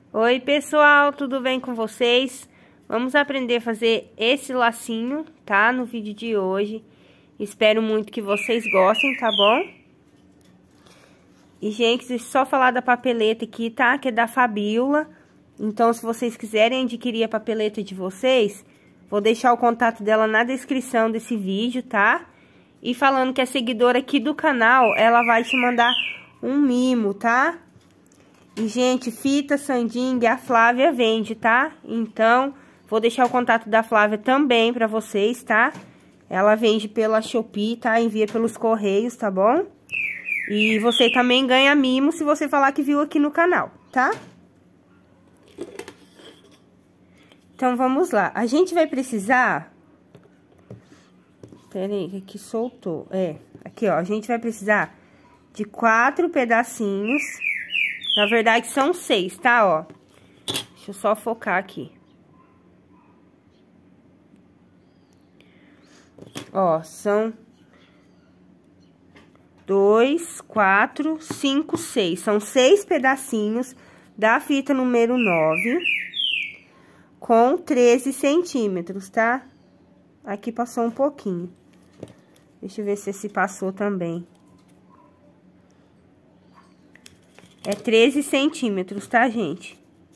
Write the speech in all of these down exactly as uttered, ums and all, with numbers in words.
Oi pessoal, tudo bem com vocês? Vamos aprender a fazer esse lacinho, tá? No vídeo de hoje. Espero muito que vocês gostem, tá bom? E gente, deixa eu só falar da papeleta aqui, tá? Que é da Fabiola. Então, se vocês quiserem adquirir a papeleta de vocês, vou deixar o contato dela na descrição desse vídeo, tá? E falando que é seguidora aqui do canal, ela vai te mandar um mimo, tá? E, gente, fita Sanding a Flávia vende, tá? Então, vou deixar o contato da Flávia também pra vocês, tá? Ela vende pela Shopee, tá? Envia pelos correios, tá bom? E você também ganha mimo se você falar que viu aqui no canal, tá? Então, vamos lá. A gente vai precisar... Pera aí, que aqui soltou. É, aqui, ó. A gente vai precisar de quatro pedacinhos... Na verdade, são seis, tá? Ó. Deixa eu só focar aqui. Ó, são dois, quatro, cinco, seis. São seis pedacinhos da fita número nove com treze centímetros, tá? Aqui passou um pouquinho. Deixa eu ver se esse passou também. É treze centímetros, tá, gente?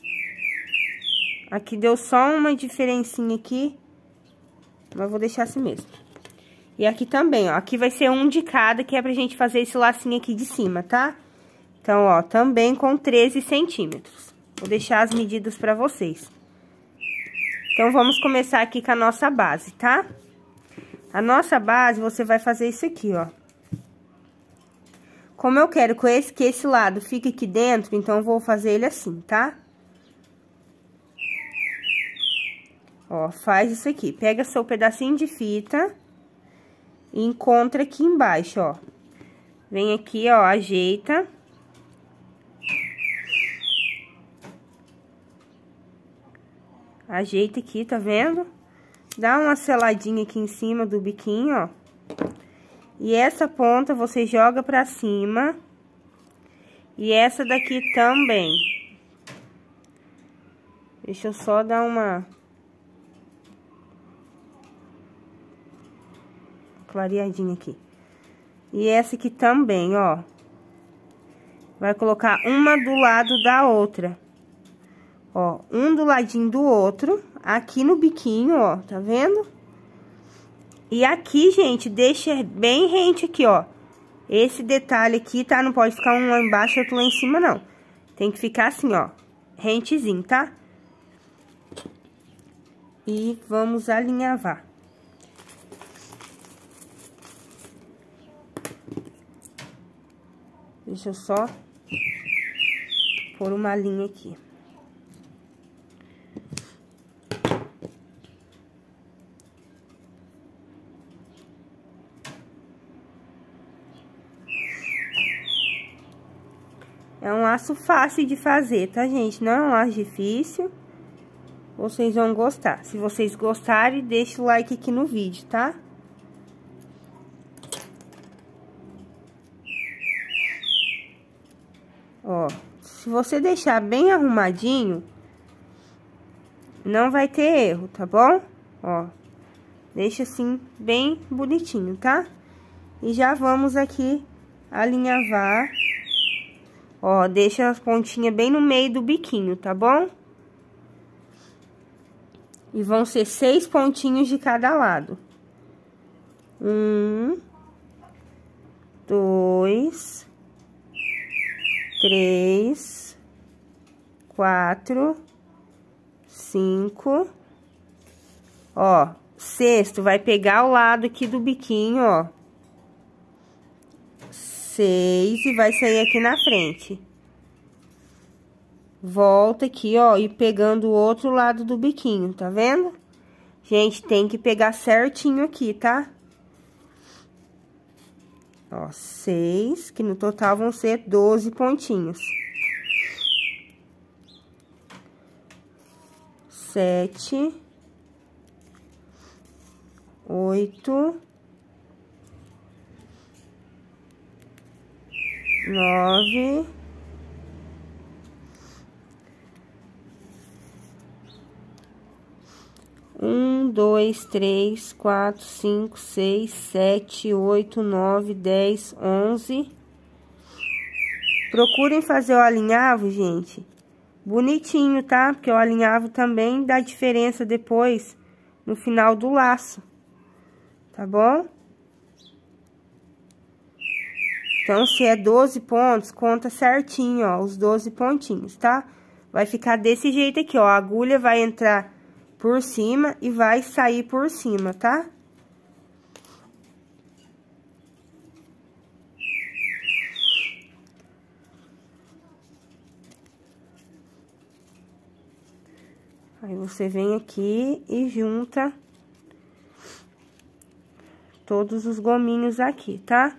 Aqui deu só uma diferencinha aqui, mas vou deixar assim mesmo. E aqui também, ó, aqui vai ser um de cada, que é pra gente fazer esse lacinho aqui de cima, tá? Então, ó, também com treze centímetros. Vou deixar as medidas pra vocês. Então, vamos começar aqui com a nossa base, tá? A nossa base, você vai fazer isso aqui, ó. Como eu quero que esse, que esse lado fique aqui dentro, então eu vou fazer ele assim, tá? Ó, faz isso aqui. Pega seu pedacinho de fita e encontra aqui embaixo, ó. Vem aqui, ó, ajeita. Ajeita aqui, tá vendo? Dá uma seladinha aqui em cima do biquinho, ó. E essa ponta você joga pra cima. E essa daqui também. Deixa eu só dar uma clareadinha aqui. E essa aqui também, ó. Vai colocar uma do lado da outra. Ó, um do ladinho do outro. Aqui no biquinho, ó, tá vendo? E aqui, gente, deixa bem rente aqui, ó. Esse detalhe aqui, tá? Não pode ficar um lá embaixo e outro lá em cima, não. Tem que ficar assim, ó, rentezinho, tá? E vamos alinhavar. Deixa eu só pôr uma linha aqui. É um laço fácil de fazer, tá, gente? Não é um laço difícil. Vocês vão gostar. Se vocês gostarem, deixa o like aqui no vídeo, tá? Ó, se você deixar bem arrumadinho, não vai ter erro, tá bom? Ó, deixa assim, bem bonitinho, tá? E já vamos aqui alinhavar. Ó, deixa as pontinhas bem no meio do biquinho, tá bom? E vão ser seis pontinhos de cada lado. Um, dois, três, quatro, cinco. Ó, sexto vai pegar o lado aqui do biquinho, ó. Seis, e vai sair aqui na frente. Volta aqui, ó, e pegando o outro lado do biquinho, tá vendo? Gente, tem que pegar certinho aqui, tá? Ó, seis, que no total vão ser doze pontinhos. Sete. Oito. Nove. Um, dois, três, quatro, cinco, seis, sete, oito, nove, dez, onze. Procurem fazer o alinhavo, gente, bonitinho, tá? Porque o alinhavo também dá diferença depois, no final do laço, tá bom? Então, se é doze pontos, conta certinho, ó, os doze pontinhos, tá? Vai ficar desse jeito aqui, ó, a agulha vai entrar por cima e vai sair por cima, tá? Aí, você vem aqui e junta todos os gominhos aqui, tá?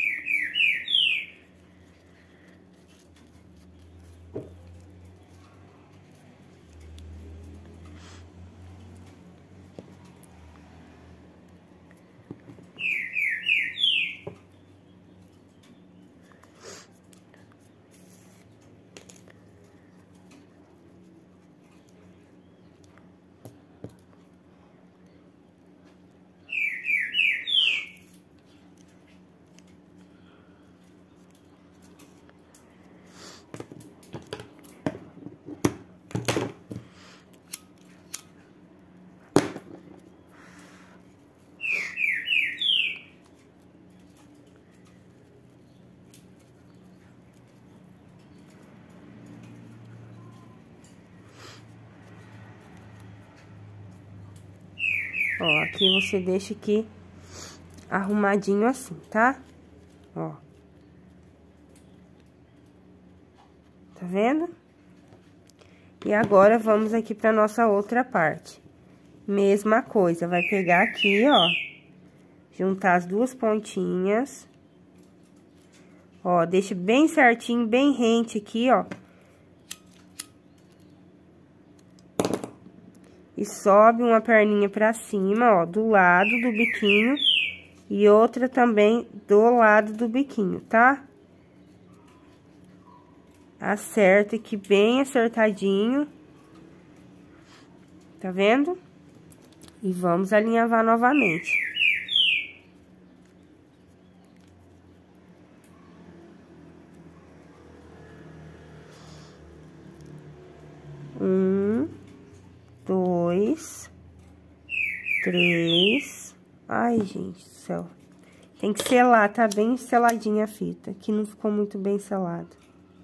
Ó, aqui você deixa aqui arrumadinho assim, tá? Ó. Tá vendo? E agora, vamos aqui pra nossa outra parte. Mesma coisa, vai pegar aqui, ó, juntar as duas pontinhas. Ó, deixa bem certinho, bem rente aqui, ó. E sobe uma perninha pra cima, ó, do lado do biquinho. E outra também do lado do biquinho, tá? Acerta aqui bem acertadinho. Tá vendo? E vamos alinhavar novamente. Um, dois, três. Ai, gente do céu. Tem que selar, tá bem seladinha a fita. Aqui não ficou muito bem selado.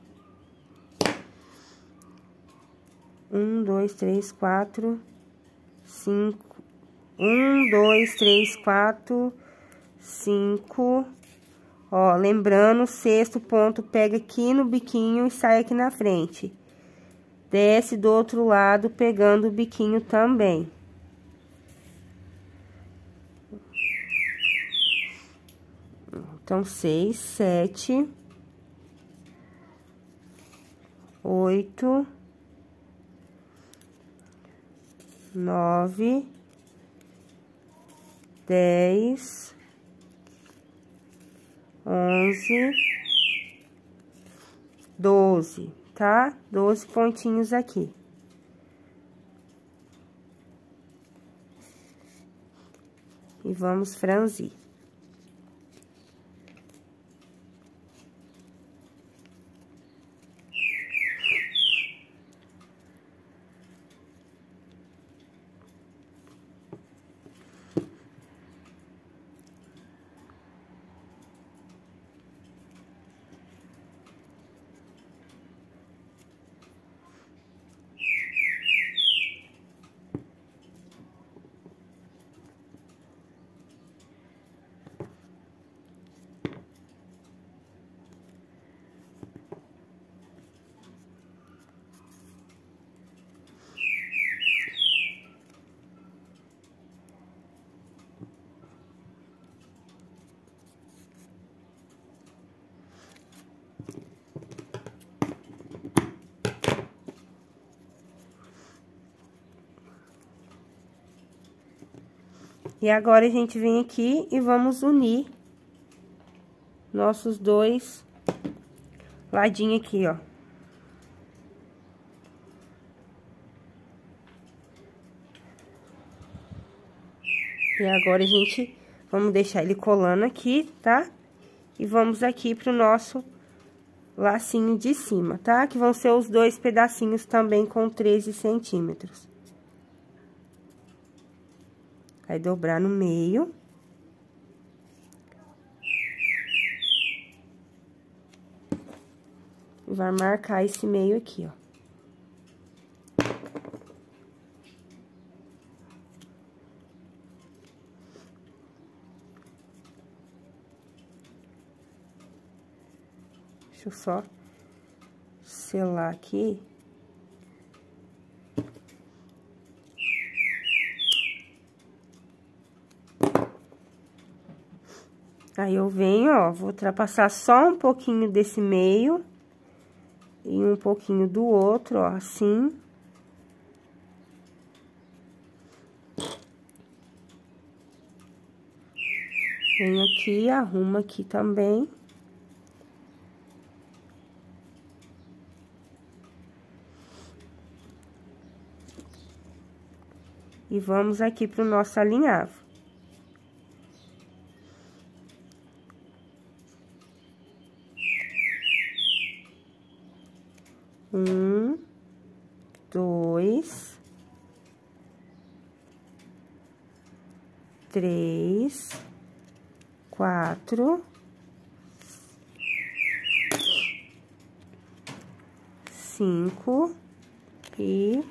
Um, dois, três, quatro, cinco. Um, dois, três, quatro, cinco. Ó, lembrando, o sexto ponto pega aqui no biquinho e sai aqui na frente. Desce do outro lado, pegando o biquinho também. Então, seis, sete, oito, nove, dez, onze, doze, tá? Doze pontinhos aqui. E vamos franzir. E agora, a gente vem aqui e vamos unir nossos dois ladinhos aqui, ó. E agora a gente, vamos deixar ele colando aqui, tá? E vamos aqui pro nosso lacinho de cima, tá? Que vão ser os dois pedacinhos também com treze centímetros. Vai dobrar no meio. E vai marcar esse meio aqui, ó. Deixa eu só selar aqui. Aí, eu venho, ó, vou ultrapassar só um pouquinho desse meio e um pouquinho do outro, ó, assim. Venho aqui, arrumo aqui também. E vamos aqui pro nosso alinhavo. Um, dois, três, quatro, cinco e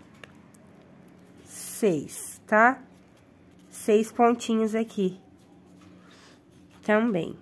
seis, tá? Seis pontinhos aqui também.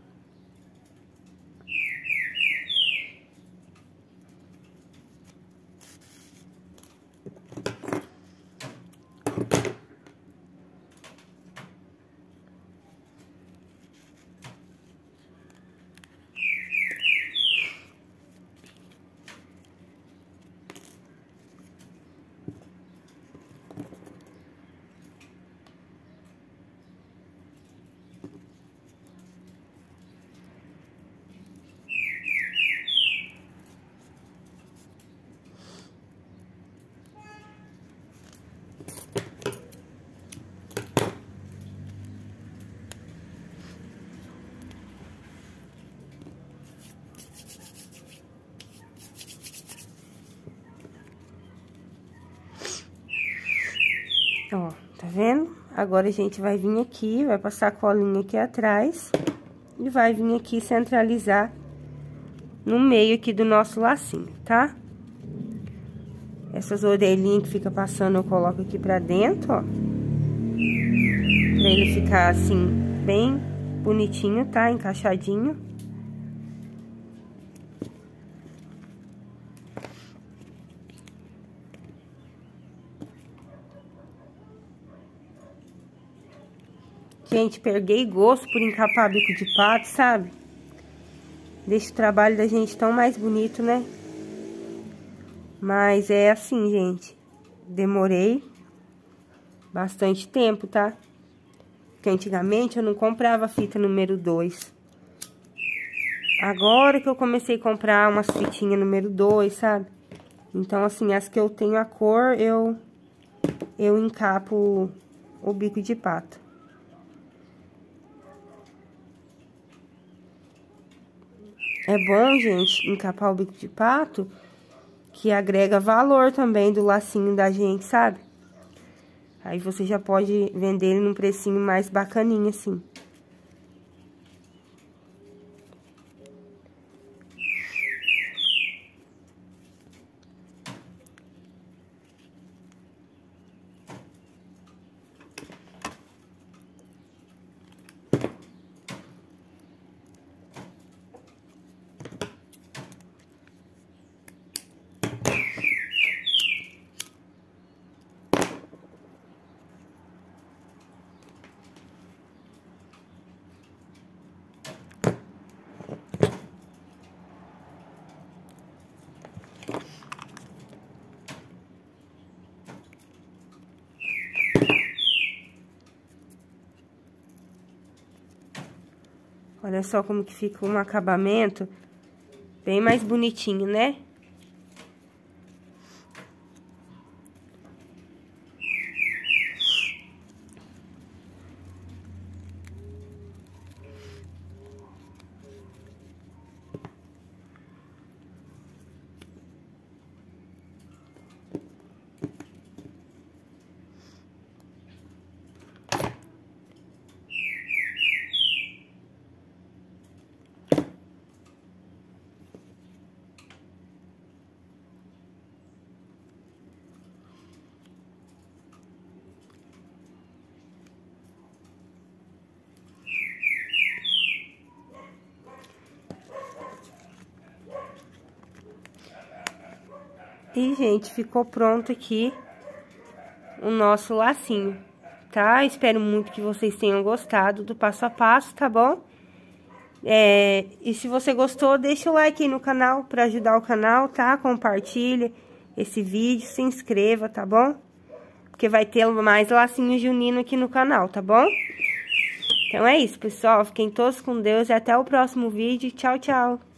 Ó, tá vendo? Agora, a gente vai vir aqui, vai passar a colinha aqui atrás e vai vir aqui centralizar no meio aqui do nosso lacinho, tá? Essas orelhinhas que fica passando, eu coloco aqui pra dentro, ó. Pra ele ficar, assim, bem bonitinho, tá? Encaixadinho. Gente, peguei gosto por encapar bico de pato, sabe? Deixa o trabalho da gente tão mais bonito, né? Mas é assim, gente. Demorei bastante tempo, tá? Porque antigamente eu não comprava fita número dois. Agora que eu comecei a comprar umas fitinhas número dois, sabe? Então, assim, as que eu tenho a cor, eu, eu encapo o bico de pato. É bom, gente, encapar o bico de pato, que agrega valor também do lacinho da gente, sabe? Aí você já pode vender ele num precinho mais bacaninho, assim. Olha só como que fica um acabamento bem mais bonitinho, né? E, gente, ficou pronto aqui o nosso lacinho, tá? Espero muito que vocês tenham gostado do passo a passo, tá bom? É, e se você gostou, deixa o like aí no canal pra ajudar o canal, tá? Compartilha esse vídeo, se inscreva, tá bom? Porque vai ter mais lacinho junino aqui no canal, tá bom? Então é isso, pessoal. Fiquem todos com Deus e até o próximo vídeo. Tchau, tchau!